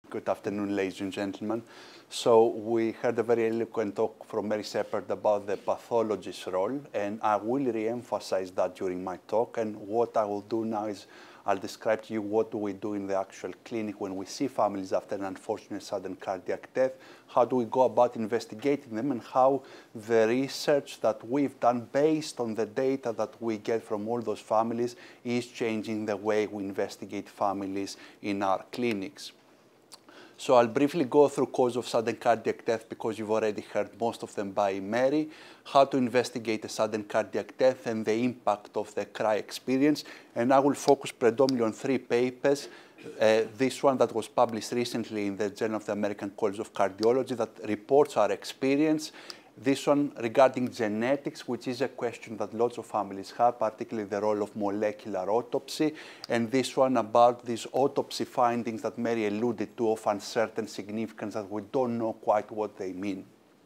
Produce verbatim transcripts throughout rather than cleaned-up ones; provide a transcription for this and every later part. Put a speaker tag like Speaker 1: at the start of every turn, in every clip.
Speaker 1: Good afternoon, ladies and gentlemen. So we heard a very eloquent talk from Mary Shepherd about the pathologist's role, and I will re-emphasize that during my talk. And what I will do now is I'll describe to you what do we do in the actual clinic when we see families after an unfortunate sudden cardiac death, how do we go about investigating them, and how the research that we've done based on the data that we get from all those families is changing the way we investigate families in our clinics. So I'll briefly go through cause of sudden cardiac death because you've already heard most of them by Mary, how to investigate a sudden cardiac death and the impact of the cry experience. And I will focus predominantly on three papers. Uh, this one that was published recently in the Journal of the American College of Cardiology that reports our experience. This one regarding genetics, which is a question that lots of families have, particularly the role of molecular autopsy. And this one about these autopsy findings that Mary alluded to of uncertain significance that we don't know quite what they mean.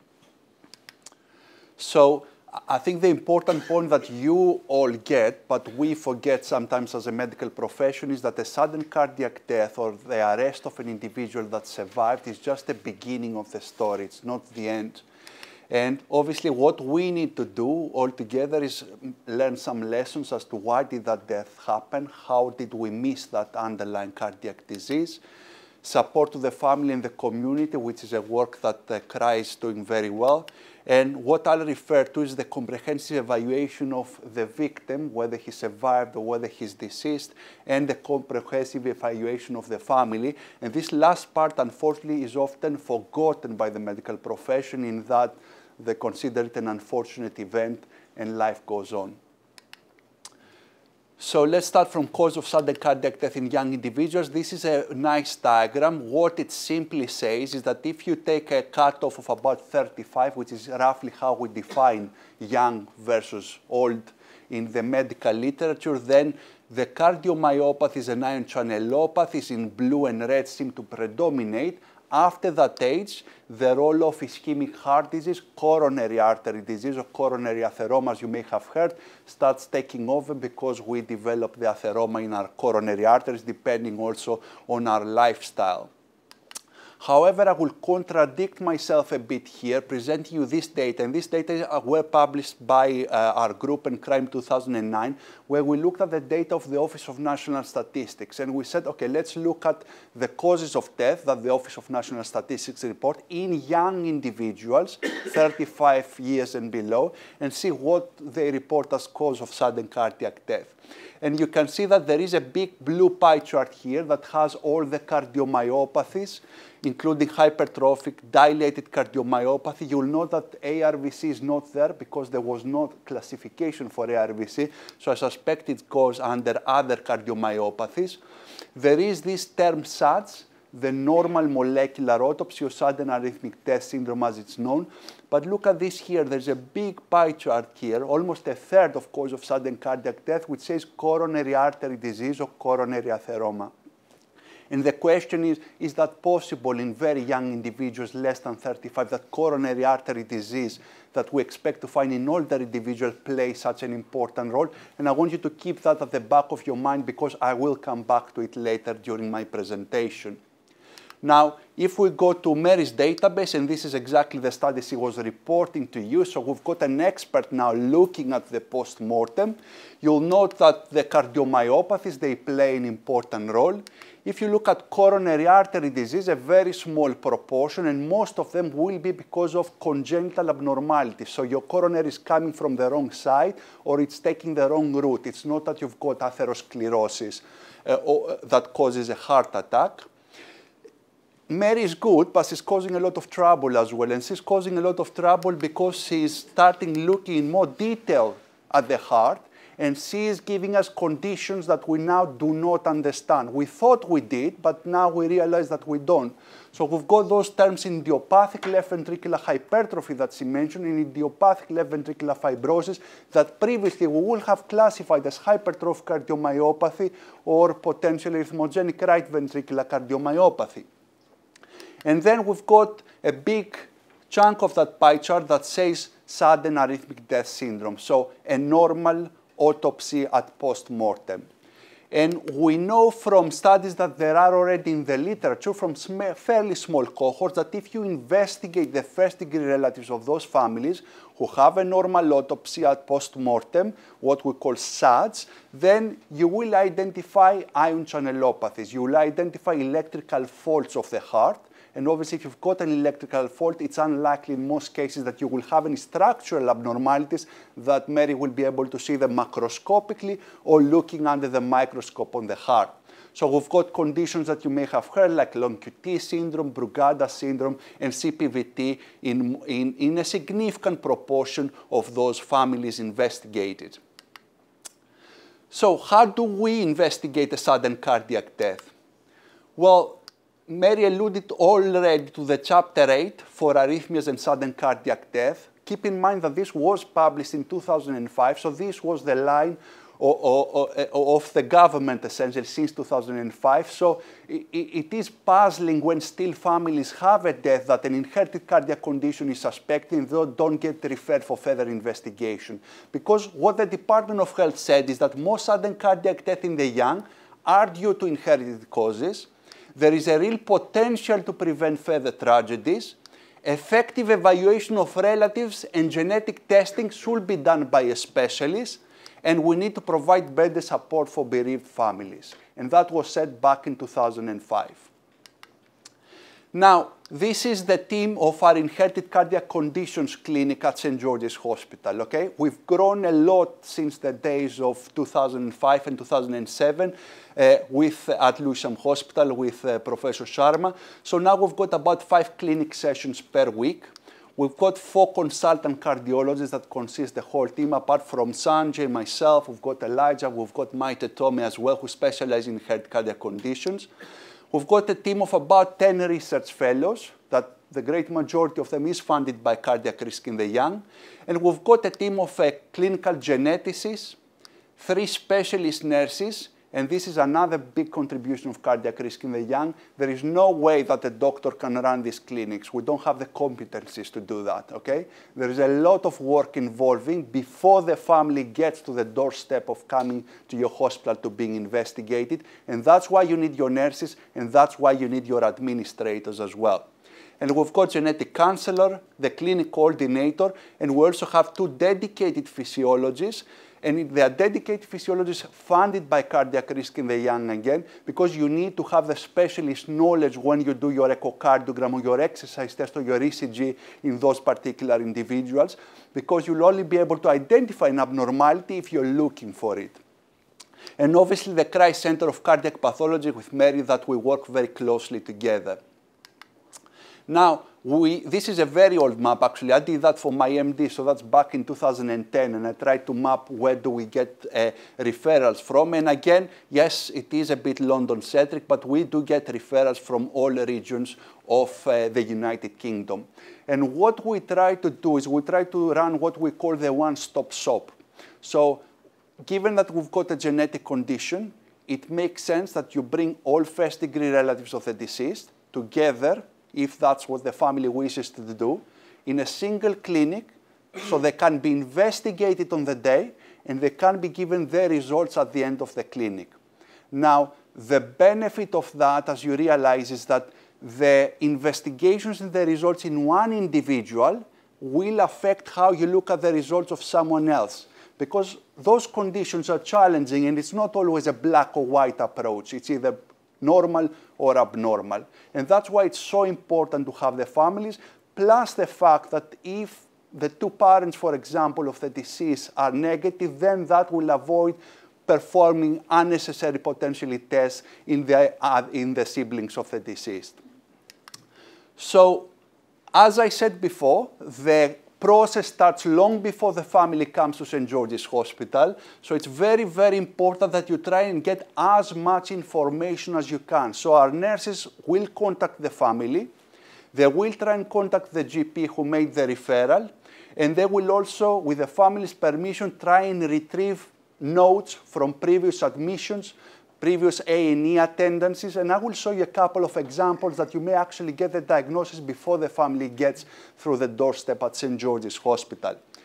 Speaker 1: So I think the important point that you all get, but we forget sometimes as a medical profession, is that a sudden cardiac death or the arrest of an individual that survived is just the beginning of the story. It's not the end. And obviously what we need to do altogether is learn some lessons as to why did that death happen, how did we miss that underlying cardiac disease, support to the family and the community, which is a work that the C R I is doing very well. And what I'll refer to is the comprehensive evaluation of the victim, whether he survived or whether he's deceased, and the comprehensive evaluation of the family. And this last part, unfortunately, is often forgotten by the medical profession in that they consider it an unfortunate event and life goes on. So let's start from cause of sudden cardiac death in young individuals. This is a nice diagram. What it simply says is that if you take a cutoff of about thirty-five, which is roughly how we define young versus old in the medical literature, then the cardiomyopathies and ion channelopathies in blue and red seem to predominate. After that age, the role of ischemic heart disease, coronary artery disease, or coronary atheroma, as you may have heard, starts taking over because we develop the atheroma in our coronary arteries, depending also on our lifestyle. However, I will contradict myself a bit here, presenting you this data. And this data were published by uh, our group in Crime two thousand nine, where we looked at the data of the Office of National Statistics. And we said, okay, let's look at the causes of death that the Office of National Statistics report in young individuals, thirty-five years and below, and see what they report as cause of sudden cardiac death. And you can see that there is a big blue pie chart here that has all the cardiomyopathies, including hypertrophic, dilated cardiomyopathy. You'll note that A R V C is not there because there was no classification for A R V C, so I suspect it goes under other cardiomyopathies. There is this term S A D S, the normal molecular autopsy or sudden arrhythmic death syndrome as it's known. But look at this here, there's a big pie chart here, almost a third of cause of sudden cardiac death, which says coronary artery disease or coronary atheroma. And the question is, is that possible in very young individuals, less than thirty-five, that coronary artery disease that we expect to find in older individuals plays such an important role? And I want you to keep that at the back of your mind because I will come back to it later during my presentation. Now, if we go to Mary's database, and this is exactly the study she was reporting to you, so we've got an expert now looking at the post-mortem, you'll note that the cardiomyopathies, they play an important role. If you look at coronary artery disease, a very small proportion, and most of them will be because of congenital abnormalities. So your coronary is coming from the wrong side, or it's taking the wrong route. It's not that you've got atherosclerosis uh, or, that causes a heart attack. Mary is good, but she's causing a lot of trouble as well. And she's causing a lot of trouble because she's starting looking in more detail at the heart. And she is giving us conditions that we now do not understand. We thought we did, but now we realize that we don't. So we've got those terms in idiopathic left ventricular hypertrophy that she mentioned, in idiopathic left ventricular fibrosis that previously we would have classified as hypertrophic cardiomyopathy or potentially arrhythmogenic right ventricular cardiomyopathy. And then we've got a big chunk of that pie chart that says sudden arrhythmic death syndrome, so a normal autopsy at post-mortem. And we know from studies that there are already in the literature from sm fairly small cohorts that if you investigate the first degree relatives of those families who have a normal autopsy at post-mortem, what we call S A Ds, then you will identify ion channelopathies. You will identify electrical faults of the heart. And obviously, if you've got an electrical fault, it's unlikely in most cases that you will have any structural abnormalities that Mary will be able to see them macroscopically or looking under the microscope on the heart. So we've got conditions that you may have heard, like long Q T syndrome, Brugada syndrome, and C P V T in, in, in a significant proportion of those families investigated. So how do we investigate a sudden cardiac death? Well, Mary alluded already to the chapter eight for arrhythmias and sudden cardiac death. Keep in mind that this was published in two thousand five, so this was the line of the government essentially since two thousand five. So it is puzzling when still families have a death that an inherited cardiac condition is suspected and they don't get referred for further investigation. Because what the Department of Health said is that most sudden cardiac death in the young are due to inherited causes. There is a real potential to prevent further tragedies. Effective evaluation of relatives and genetic testing should be done by a specialist, and we need to provide better support for bereaved families. And that was said back in two thousand five. Now, this is the team of our Inherited Cardiac Conditions Clinic at Saint George's Hospital, okay? We've grown a lot since the days of two thousand five and two thousand seven uh, with, uh, at Lewisham Hospital with uh, Professor Sharma. So now we've got about five clinic sessions per week. We've got four consultant cardiologists that consist the whole team, apart from Sanjay, myself, we've got Elijah, we've got Maite Tome as well, who specialize in inherited cardiac conditions. We've got a team of about ten research fellows that the great majority of them is funded by cardiac risk in the young. And we've got a team of uh, clinical geneticists, three specialist nurses, and this is another big contribution of cardiac risk in the young. There is no way that a doctor can run these clinics. We don't have the competencies to do that, okay? There is a lot of work involving before the family gets to the doorstep of coming to your hospital to being investigated. And that's why you need your nurses, and that's why you need your administrators as well. And we've got genetic counselor, the clinic coordinator, and we also have two dedicated physiologists. And they are dedicated physiologists funded by cardiac risk in the young again, because you need to have the specialist knowledge when you do your echocardiogram or your exercise test or your E C G in those particular individuals, because you'll only be able to identify an abnormality if you're looking for it. And obviously the Christ Center of Cardiac Pathology with Mary that we work very closely together. Now, we, this is a very old map, actually. I did that for my M D, so that's back in two thousand ten, and I tried to map where do we get uh, referrals from. And again, yes, it is a bit London-centric, but we do get referrals from all regions of uh, the United Kingdom. And what we try to do is we try to run what we call the one-stop shop. So given that we've got a genetic condition, it makes sense that you bring all first-degree relatives of the deceased together, if that's what the family wishes to do, in a single clinic, so they can be investigated on the day, and they can be given their results at the end of the clinic. Now, the benefit of that, as you realize, is that the investigations and the results in one individual will affect how you look at the results of someone else, because those conditions are challenging, and it's not always a black or white approach. It's either normal or abnormal. And that's why it's so important to have the families, plus the fact that if the two parents, for example, of the deceased are negative, then that will avoid performing unnecessary potentially tests in the, uh, in the siblings of the deceased. So, as I said before, the process starts long before the family comes to Saint George's Hospital. So it's very, very important that you try and get as much information as you can. So our nurses will contact the family. They will try and contact the G P who made the referral. And they will also, with the family's permission, try and retrieve notes from previous admissions, previous A and E attendances, and I will show you a couple of examples that you may actually get the diagnosis before the family gets through the doorstep at Saint George's Hospital.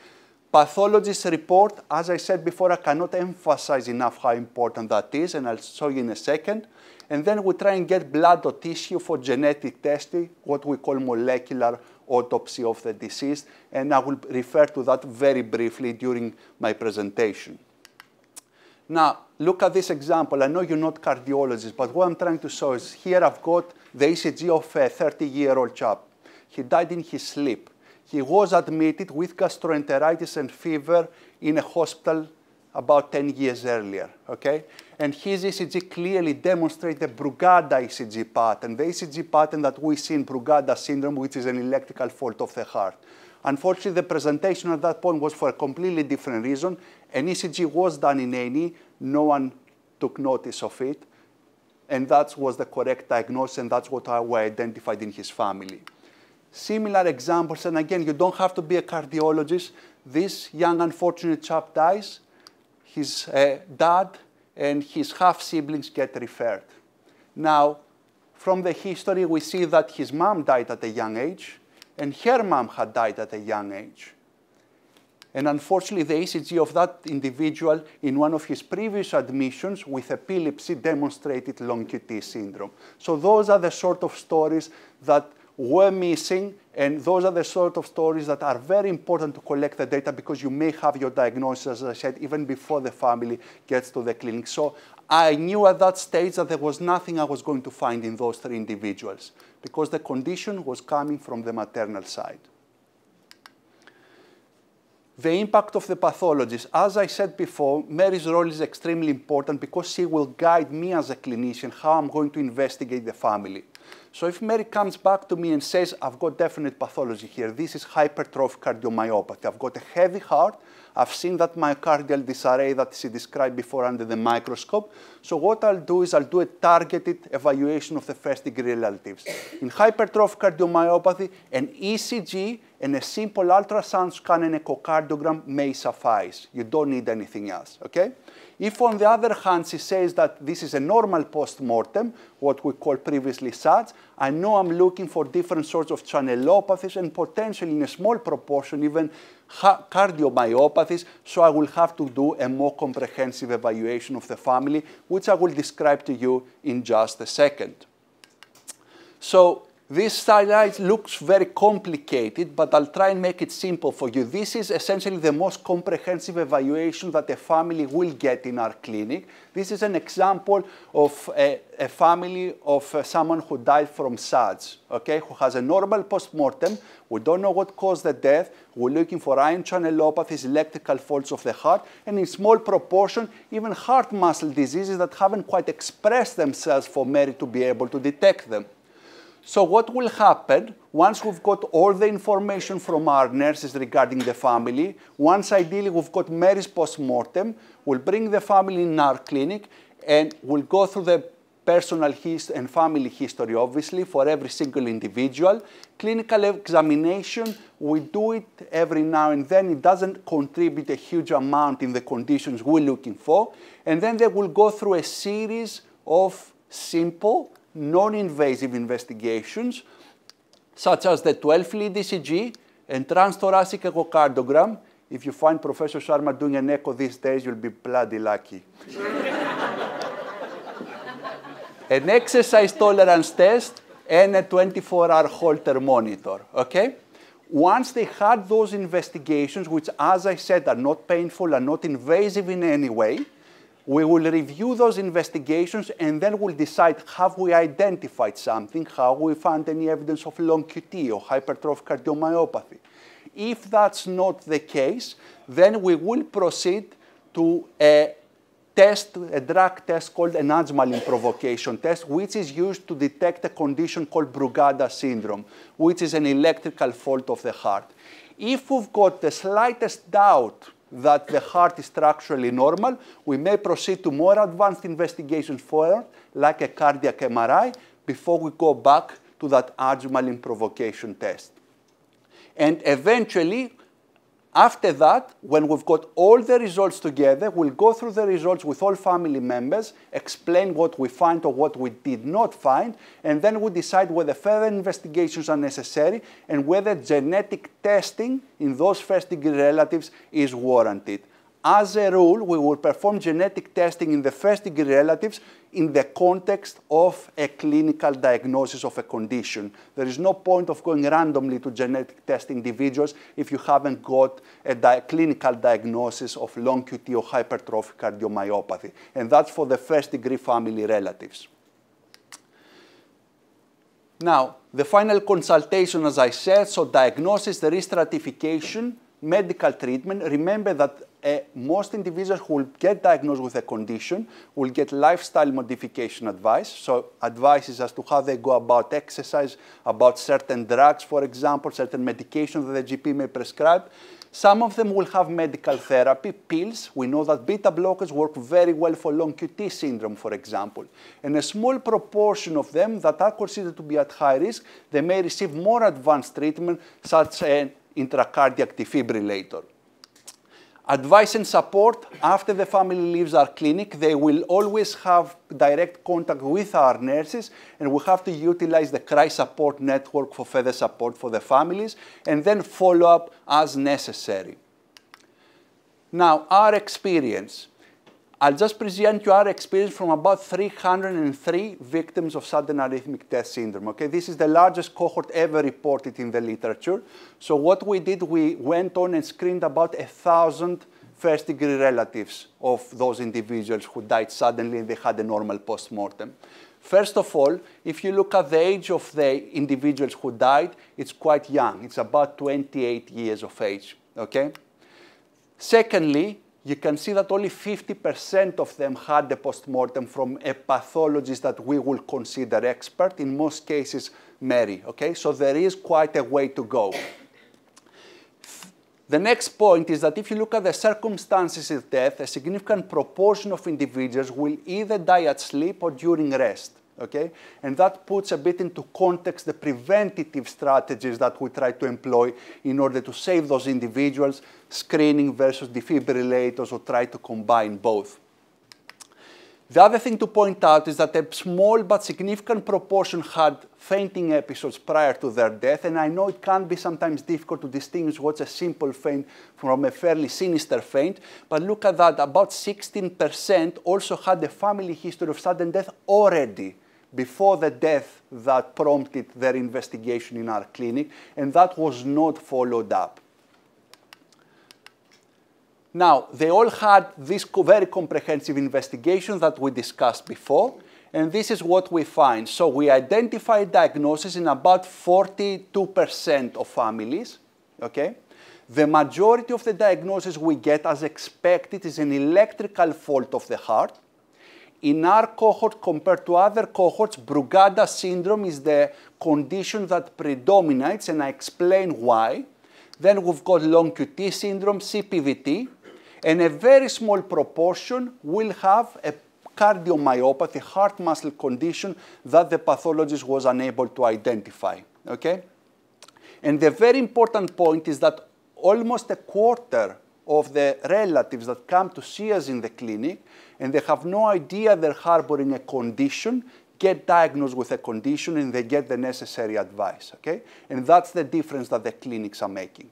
Speaker 1: Pathologists report, as I said before, I cannot emphasize enough how important that is, and I'll show you in a second. And then we try and get blood or tissue for genetic testing, what we call molecular autopsy of the deceased, and I will refer to that very briefly during my presentation. Now, look at this example. I know you're not cardiologists, but what I'm trying to show is here I've got the E C G of a thirty-year-old chap. He died in his sleep. He was admitted with gastroenteritis and fever in a hospital about ten years earlier, okay? And his E C G clearly demonstrates the Brugada E C G pattern, the E C G pattern that we see in Brugada syndrome, which is an electrical fault of the heart. Unfortunately, the presentation at that point was for a completely different reason. An E C G was done in A and E. No one took notice of it. And that was the correct diagnosis, and that's what we identified in his family. Similar examples, and again, you don't have to be a cardiologist. This young, unfortunate chap dies. His uh, dad and his half-siblings get referred. Now, from the history, we see that his mom died at a young age, and her mom had died at a young age. And unfortunately, the E C G of that individual in one of his previous admissions with epilepsy demonstrated long Q T syndrome. So those are the sort of stories that were missing, and those are the sort of stories that are very important to collect the data because you may have your diagnosis, as I said, even before the family gets to the clinic. So I knew at that stage that there was nothing I was going to find in those three individuals because the condition was coming from the maternal side. The impact of the pathologist. As I said before, Mary's role is extremely important because she will guide me as a clinician how I'm going to investigate the family. So if Mary comes back to me and says, I've got definite pathology here, this is hypertrophic cardiomyopathy, I've got a heavy heart, I've seen that myocardial disarray that she described before under the microscope. So what I'll do is I'll do a targeted evaluation of the first degree relatives. In hypertrophic cardiomyopathy, an E C G and a simple ultrasound scan and echocardiogram may suffice. You don't need anything else, okay? If, on the other hand, she says that this is a normal post-mortem, what we call previously S A D S, I know I'm looking for different sorts of channelopathies and potentially in a small proportion even cardiomyopathies, so I will have to do a more comprehensive evaluation of the family, which I will describe to you in just a second. So this slide looks very complicated, but I'll try and make it simple for you. This is essentially the most comprehensive evaluation that a family will get in our clinic. This is an example of a, a family of uh, someone who died from S A D S, okay, who has a normal post-mortem. We don't know what caused the death. We're looking for ion channelopathies, electrical faults of the heart, and in small proportion, even heart muscle diseases that haven't quite expressed themselves for Mary to be able to detect them. So what will happen, once we've got all the information from our nurses regarding the family, once ideally we've got Mary's post-mortem, we'll bring the family in our clinic and we'll go through the personal history and family history, obviously, for every single individual. Clinical examination, we do it every now and then. It doesn't contribute a huge amount in the conditions we're looking for. And then they will go through a series of simple, non-invasive investigations, such as the twelve lead E C G and transthoracic echocardiogram. If you find Professor Sharma doing an echo these days, you'll be bloody lucky. An exercise tolerance test and a twenty-four hour Holter monitor, okay? Once they had those investigations, which, as I said, are not painful, are not invasive in any way, we will review those investigations and then we'll decide, have we identified something, have we found any evidence of long Q T or hypertrophic cardiomyopathy. If that's not the case, then we will proceed to a test, a drug test called an Adjmalin provocation test, which is used to detect a condition called Brugada syndrome, which is an electrical fault of the heart. If we've got the slightest doubt that the heart is structurally normal, we may proceed to more advanced investigations further, like a cardiac M R I, before we go back to that Adjmalin provocation test. And eventually, After that, when we've got all the results together, we'll go through the results with all family members, explain what we find or what we did not find, and then we decide whether further investigations are necessary and whether genetic testing in those first-degree relatives is warranted. As a rule, we will perform genetic testing in the first-degree relatives in the context of a clinical diagnosis of a condition. There is no point of going randomly to genetic test individuals if you haven't got a di clinical diagnosis of long Q T or hypertrophic cardiomyopathy. And that's for the first-degree family relatives. Now, the final consultation, as I said, so diagnosis, the risk stratification, medical treatment. Remember that uh, most individuals who will get diagnosed with a condition will get lifestyle modification advice. So advices as to how they go about exercise, about certain drugs, for example, certain medications that the G P may prescribe. Some of them will have medical therapy, pills. We know that beta blockers work very well for long Q T syndrome, for example. And a small proportion of them that are considered to be at high risk, they may receive more advanced treatment, such as intracardiac defibrillator. Advice and support after the family leaves our clinic, they will always have direct contact with our nurses, and we have to utilize the CRY support network for further support for the families, and then follow up as necessary. Now, our experience. I'll just present you our experience from about three hundred three victims of sudden arrhythmic death syndrome. Okay, this is the largest cohort ever reported in the literature. So what we did, we went on and screened about a thousand first-degree relatives of those individuals who died suddenly and they had a normal post-mortem. First of all, if you look at the age of the individuals who died, it's quite young. It's about twenty-eight years of age. Okay. Secondly, you can see that only fifty percent of them had the postmortem from a pathologist that we will consider expert, in most cases Mary, okay? So there is quite a way to go. The next point is that if you look at the circumstances of death, a significant proportion of individuals will either die at sleep or during rest. Okay? And that puts a bit into context the preventative strategies that we try to employ in order to save those individuals, screening versus defibrillators, or try to combine both. The other thing to point out is that a small but significant proportion had fainting episodes prior to their death, and I know it can be sometimes difficult to distinguish what's a simple faint from a fairly sinister faint, but look at that, about sixteen percent also had a family history of sudden death already before the death that prompted their investigation in our clinic, and that was not followed up. Now, they all had this very comprehensive investigation that we discussed before, and this is what we find. So we identify diagnosis in about forty-two percent of families, okay? The majority of the diagnosis we get, as expected, is an electrical fault of the heart. In our cohort, compared to other cohorts, Brugada syndrome is the condition that predominates, and I explain why. Then we've got long Q T syndrome, C P V T, and a very small proportion will have a cardiomyopathy, heart muscle condition that the pathologist was unable to identify, okay? And the very important point is that almost a quarter of the relatives that come to see us in the clinic and they have no idea they're harboring a condition, get diagnosed with a condition, and they get the necessary advice, okay? And that's the difference that the clinics are making.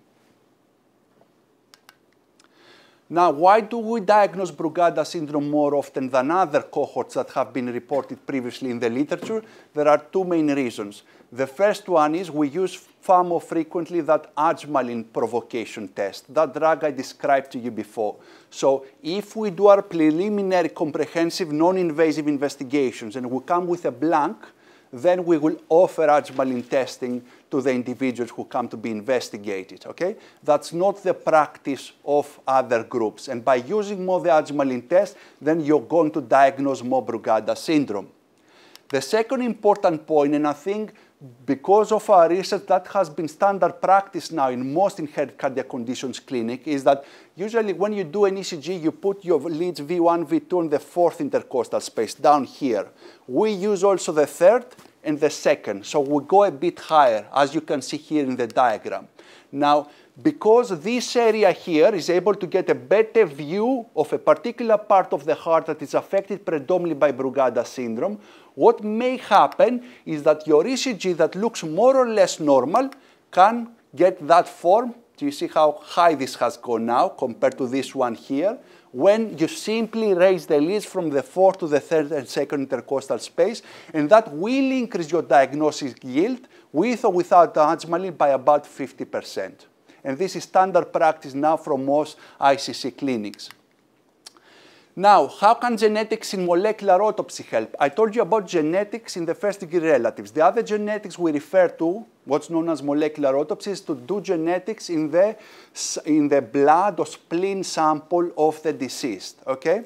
Speaker 1: Now, why do we diagnose Brugada syndrome more often than other cohorts that have been reported previously in the literature? There are two main reasons. The first one is we use far more frequently that adrenaline provocation test, that drug I described to you before. So if we do our preliminary comprehensive non-invasive investigations and we come with a blank, then we will offer adrenaline testing to the individuals who come to be investigated, okay? That's not the practice of other groups. And by using more the adrenaline test, then you're going to diagnose more Brugada syndrome. The second important point, and I think because of our research that has been standard practice now in most inherited cardiac conditions clinic, is that usually when you do an E C G, you put your leads V one, V two in the fourth intercostal space down here. We use also the third and the second. So we go a bit higher, as you can see here in the diagram. Now, because this area here is able to get a better view of a particular part of the heart that is affected predominantly by Brugada syndrome, what may happen is that your E C G that looks more or less normal can get that form. Do you see how high this has gone now compared to this one here? When you simply raise the leads from the fourth to the third and second intercostal space, and that will increase your diagnosis yield with or without adjuvant by about fifty percent. And this is standard practice now from most I C C clinics. Now, how can genetics in molecular autopsy help? I told you about genetics in the first degree relatives. The other genetics we refer to, what's known as molecular autopsy, is to do genetics in the, in the blood or spleen sample of the deceased, okay?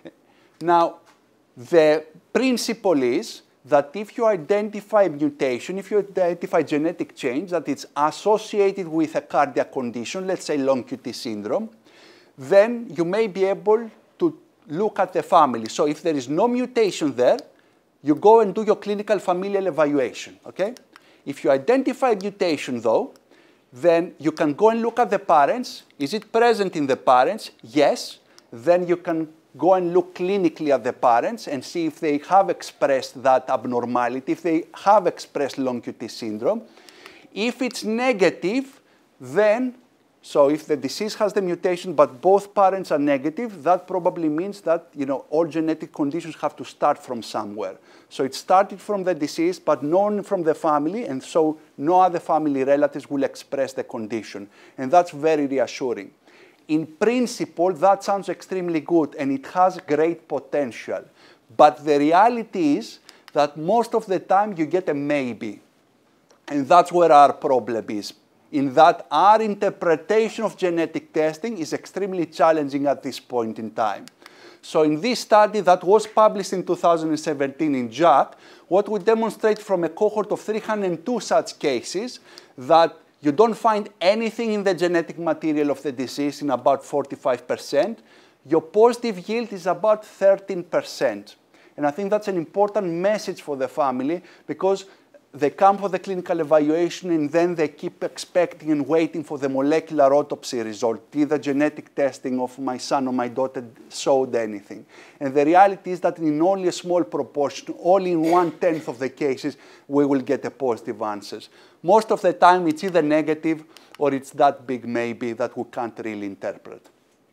Speaker 1: Now, the principle is that if you identify mutation, if you identify genetic change that it's associated with a cardiac condition, let's say long Q T syndrome, then you may be able to look at the family. So if there is no mutation there, you go and do your clinical familial evaluation, okay? If you identify mutation though, then you can go and look at the parents. Is it present in the parents? Yes. Then you can go and look clinically at the parents and see if they have expressed that abnormality, if they have expressed long Q T syndrome. If it's negative, then, so if the disease has the mutation but both parents are negative, that probably means that, you know, all genetic conditions have to start from somewhere. So it started from the disease but known from the family, and so no other family relatives will express the condition. And that's very reassuring. In principle, that sounds extremely good and it has great potential. But the reality is that most of the time you get a maybe. And that's where our problem is, in that our interpretation of genetic testing is extremely challenging at this point in time. So in this study that was published in two thousand seventeen in J A C, what we demonstrate from a cohort of three hundred two such cases that you don't find anything in the genetic material of the disease in about forty-five percent. Your positive yield is about thirteen percent. And I think that's an important message for the family, because they come for the clinical evaluation and then they keep expecting and waiting for the molecular autopsy result. Either genetic testing of my son or my daughter showed anything. And the reality is that in only a small proportion, only in one-tenth of the cases, we will get a positive answers. Most of the time, it's either negative or it's that big maybe that we can't really interpret.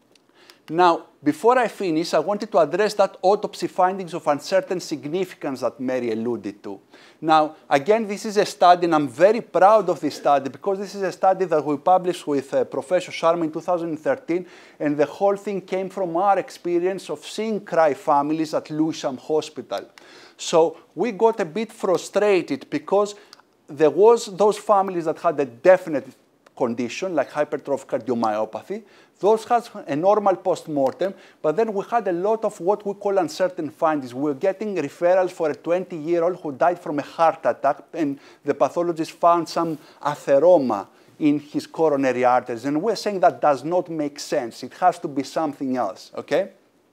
Speaker 1: Now, before I finish, I wanted to address that autopsy findings of uncertain significance that Mary alluded to. Now, again, this is a study, and I'm very proud of this study, because this is a study that we published with uh, Professor Sharma in two thousand thirteen, and the whole thing came from our experience of seeing cry families at Lewisham Hospital. So we got a bit frustrated because there was those families that had a definite condition, like hypertrophic cardiomyopathy. Those had a normal post-mortem, but then we had a lot of what we call uncertain findings. We were getting referrals for a twenty-year-old who died from a heart attack, and the pathologist found some atheroma in his coronary arteries. And we're saying that does not make sense. It has to be something else, okay?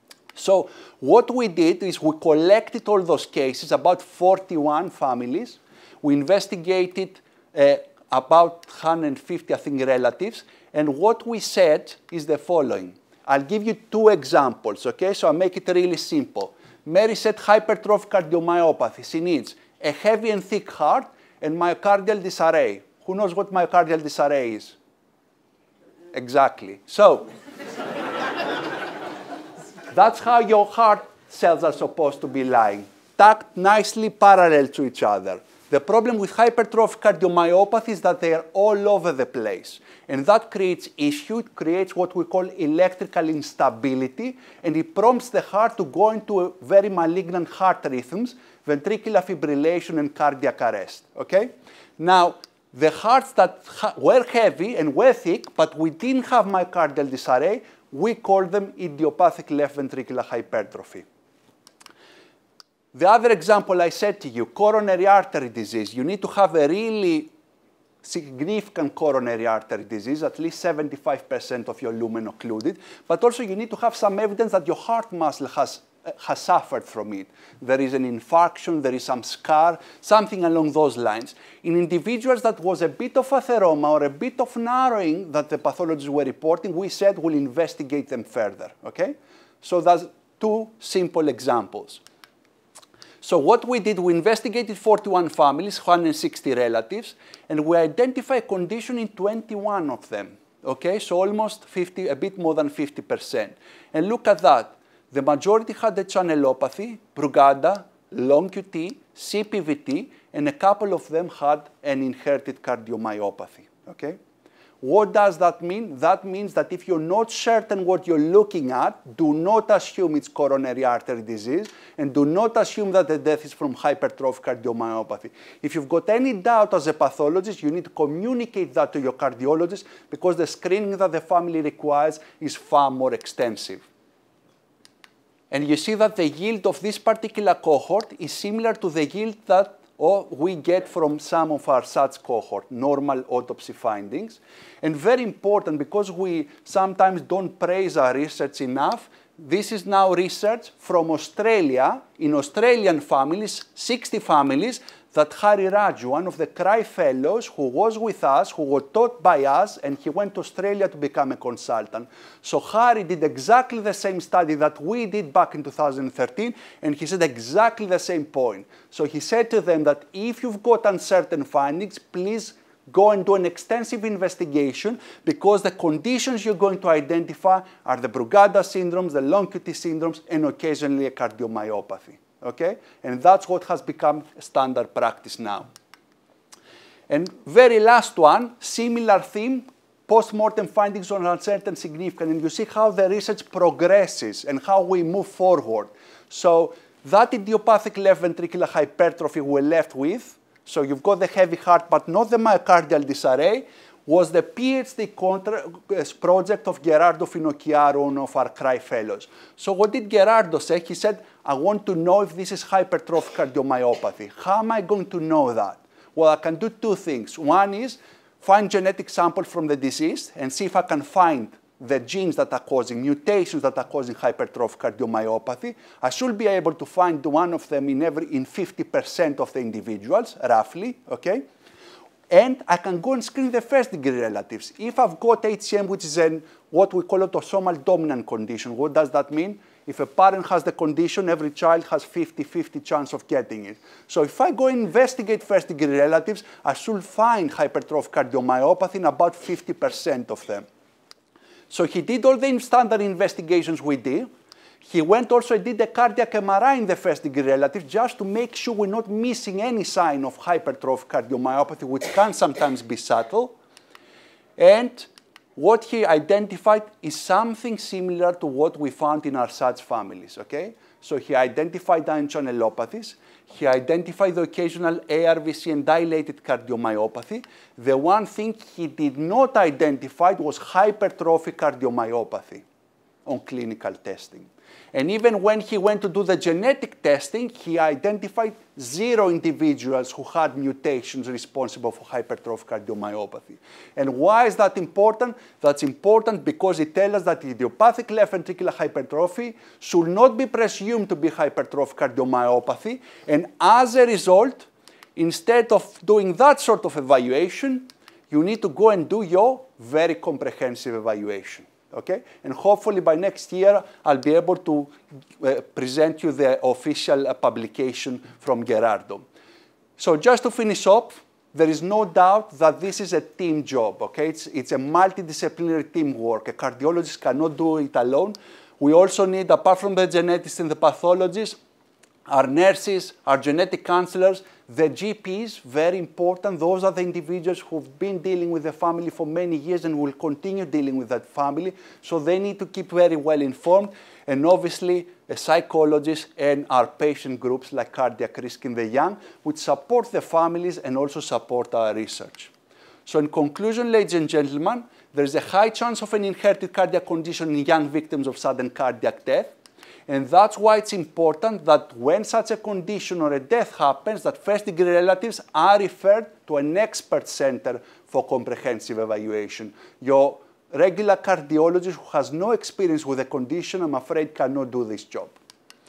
Speaker 1: So what we did is we collected all those cases, about forty-one families. We investigated uh, about one hundred fifty, I think, relatives. And what we said is the following. I'll give you two examples, okay? So I'll make it really simple. Mary said hypertrophic cardiomyopathy. She needs a heavy and thick heart and myocardial disarray. Who knows what myocardial disarray is? Exactly. So that's how your heart cells are supposed to be lying, tucked nicely parallel to each other. The problem with hypertrophic cardiomyopathy is that they are all over the place. And that creates issue, it creates what we call electrical instability, and it prompts the heart to go into a very malignant heart rhythms, ventricular fibrillation and cardiac arrest, okay? Now, the hearts that ha were heavy and were thick, but we didn't have myocardial disarray, we call them idiopathic left ventricular hypertrophy. The other example I said to you, coronary artery disease. You need to have a really significant coronary artery disease, at least seventy-five percent of your lumen occluded, but also you need to have some evidence that your heart muscle has has suffered from it. There is an infarction, there is some scar, something along those lines. In individuals that was a bit of atheroma or a bit of narrowing that the pathologists were reporting, we said we'll investigate them further, okay? So that's two simple examples. So what we did, we investigated forty-one families, one hundred sixty relatives, and we identified a condition in twenty-one of them, okay? So almost fifty, a bit more than fifty percent. And look at that. The majority had a channelopathy, Brugada, long Q T, C P V T, and a couple of them had an inherited cardiomyopathy, okay? What does that mean? That means that if you're not certain what you're looking at, do not assume it's coronary artery disease, and do not assume that the death is from hypertrophic cardiomyopathy. If you've got any doubt as a pathologist, you need to communicate that to your cardiologist, because the screening that the family requires is far more extensive. And you see that the yield of this particular cohort is similar to the yield that oh, we get from some of our S A T S cohort, normal autopsy findings. And very important, because we sometimes don't praise our research enough, this is now research from Australia, in Australian families, sixty families, that Harry Raju, one of the C R I fellows who was with us, who was taught by us, and he went to Australia to become a consultant. So Harry did exactly the same study that we did back in two thousand thirteen, and he said exactly the same point. So he said to them that if you've got uncertain findings, please go and do an extensive investigation, because the conditions you're going to identify are the Brugada syndromes, the long Q T syndromes, and occasionally a cardiomyopathy. Okay? And that's what has become standard practice now. And very last one, similar theme, post-mortem findings on uncertain significance. And you see how the research progresses and how we move forward. So that idiopathic left ventricular hypertrophy we're left with, so you've got the heavy heart but not the myocardial disarray, was the PhD project of Gerardo Finocchiaro, one of our C R I fellows. So what did Gerardo say? He said, I want to know if this is hypertrophic cardiomyopathy. How am I going to know that? Well, I can do two things. One is find genetic sample from the deceased and see if I can find the genes that are causing, mutations that are causing hypertrophic cardiomyopathy. I should be able to find one of them in, every, in fifty percent of the individuals, roughly, okay? And I can go and screen the first degree relatives. If I've got H C M, which is an, what we call autosomal dominant condition, what does that mean? If a parent has the condition, every child has fifty fifty chance of getting it. So if I go and investigate first degree relatives, I should find hypertrophic cardiomyopathy in about fifty percent of them. So he did all the standard investigations we did. He went also and did a cardiac M R I in the first degree relative just to make sure we're not missing any sign of hypertrophic cardiomyopathy, which can sometimes be subtle. And what he identified is something similar to what we found in our S A T S families, okay? So he identified ion channelopathies. He identified the occasional A R V C and dilated cardiomyopathy. The one thing he did not identify was hypertrophic cardiomyopathy on clinical testing. And even when he went to do the genetic testing, he identified zero individuals who had mutations responsible for hypertrophic cardiomyopathy. And why is that important? That's important because it tells us that idiopathic left ventricular hypertrophy should not be presumed to be hypertrophic cardiomyopathy. And as a result, instead of doing that sort of evaluation, you need to go and do your very comprehensive evaluation. Okay? And hopefully by next year, I'll be able to uh, present you the official uh, publication from Gerardo. So just to finish up, there is no doubt that this is a team job. Okay? It's, it's a multidisciplinary teamwork. A cardiologist cannot do it alone. We also need, apart from the geneticists and the pathologists, our nurses, our genetic counselors, the G Ps, very important. Those are the individuals who've been dealing with the family for many years and will continue dealing with that family. So they need to keep very well informed. And obviously, a psychologist and our patient groups like Cardiac Risk in the Young, which support the families and also support our research. So in conclusion, ladies and gentlemen, there's a high chance of an inherited cardiac condition in young victims of sudden cardiac death. And that's why it's important that when such a condition or a death happens, that first-degree relatives are referred to an expert center for comprehensive evaluation. Your regular cardiologist who has no experience with the condition, I'm afraid, cannot do this job.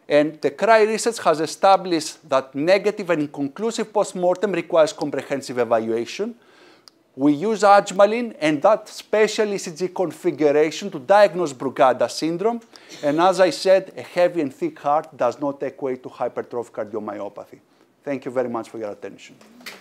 Speaker 1: And the C R I research has established that negative and inconclusive postmortem requires comprehensive evaluation. We use adjumalin and that special E C G configuration to diagnose Brugada syndrome. And as I said, a heavy and thick heart does not equate to hypertrophic cardiomyopathy. Thank you very much for your attention.